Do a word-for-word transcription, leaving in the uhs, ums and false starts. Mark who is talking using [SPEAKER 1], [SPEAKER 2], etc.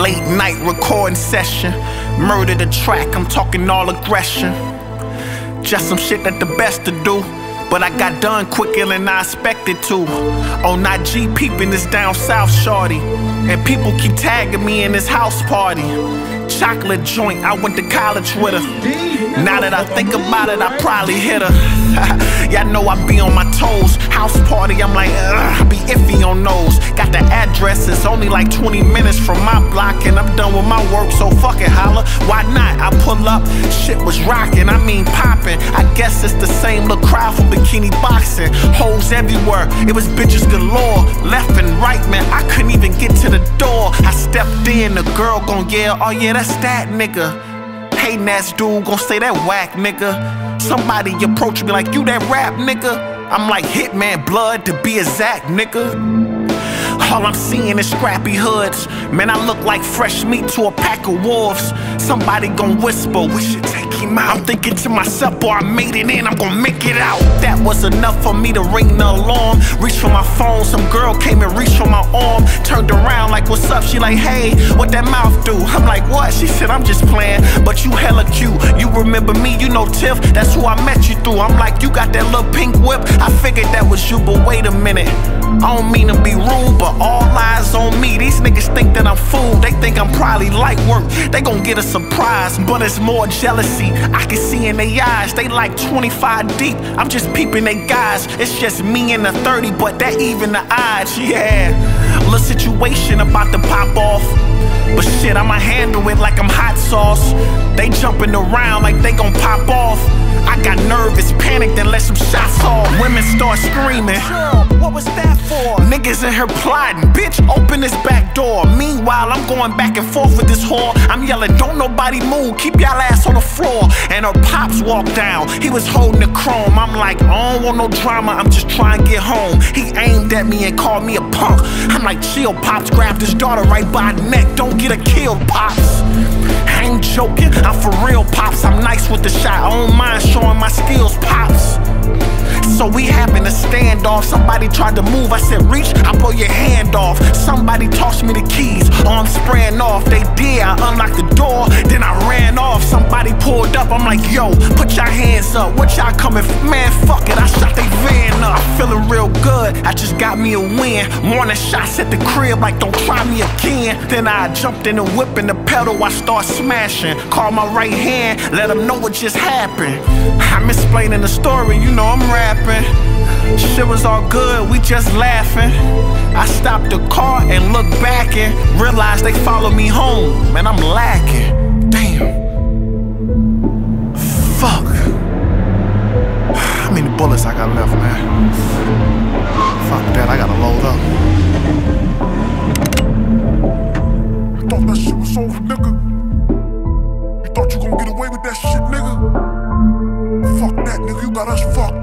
[SPEAKER 1] Late night recording session. Murder the track, I'm talking all aggression. Just some shit that the best to do, but I got done quicker than I expected to. On I G peeping this down south shorty, and people keep tagging me in this house party. Chocolate joint, I went to college with her. Now that I think about it, I probably hit her. Y'all know I be on my toes. House party, I'm like, ugh, I be iffy on those. Got the address, it's only like twenty minutes from my block, and I'm done with my work, so fuck it, holla. Why not? I pull up, shit was rocking, I mean popping. I guess it's the same little crowd from bikini boxing. Hoes everywhere, it was bitches galore. Left and right, man, I couldn't even get to the door. I stepped in, the girl gon' yell, oh yeah, that's that nigga. Hatin' ass dude gon' say that whack nigga. Somebody approach me like, you that rap nigga? I'm like, Hitman blood to be exact nigga. All I'm seeing is scrappy hoods. Man, I look like fresh meat to a pack of wolves. Somebody gon' whisper, we should take him out. I'm thinking to myself, boy, I made it in, I'm gon' make it out. That was enough for me to ring the alarm. Reach for my phone, some girl came and reached for my arm. Turned around like, what's up? She like, hey, what that mouth do? I'm like, what? She said, I'm just playing, but you hella cute. You remember me, you know Tiff, that's who I met you through. I'm like, you got that little pink whip. I figured that was you, but wait a minute. I don't mean to be rude, but all eyes on me. These niggas think that I'm fooled. They think I'm probably light work. They gon' get a surprise, but it's more jealousy. I can see in their eyes, they like twenty-five deep. I'm just peeping they guys. It's just me and the thirty, but that even the odds. Yeah, little situation about to pop off, but shit, I'ma handle it like I'm hot sauce. They jumping around like they gon' pop off. I got nervous, panicked, and let some shots off. Women start screaming, what was that for? Niggas in here plotting, bitch, open this back door. Meanwhile, I'm going back and forth with this whore. I'm yelling, don't nobody move, keep y'all ass on the floor. And her pops walked down, he was holding the chrome. I'm like, I don't want no drama, I'm just trying to get home. He aimed at me and called me a punk. I'm like, chill, Pops, grabbed his daughter right by the neck. Don't get her killed, Pops. I ain't joking, I'm for real, Pops. I'm nice with the shot, I don't mind showing my skills, Pops. So we having a standoff. Somebody tried to move, I said reach, I blow your hand off. Somebody tossed me the keys, oh I'm spraying off. They did, I unlocked the door, then I ran off. Somebody pulled up, I'm like, yo, put your hands up. What y'all coming for? Man, fuck it, I shot they van up. I'm feeling real good, I just got me a win. Morning shots at the crib like don't try me again. Then I jumped in the whip and the pedal, I start smashing. Call my right hand, let them know what just happened. I'm explaining the story, you know I'm rapping. Shit was all good, we just laughing. I stopped the car and looked back and realized they followed me home. Man, I'm lacking. Damn. Fuck. How many bullets I got left, man? Fuck that, I gotta load up. You thought that shit was over, nigga? You thought you gon' get away with that shit, nigga? Fuck that, nigga, you got us fucked.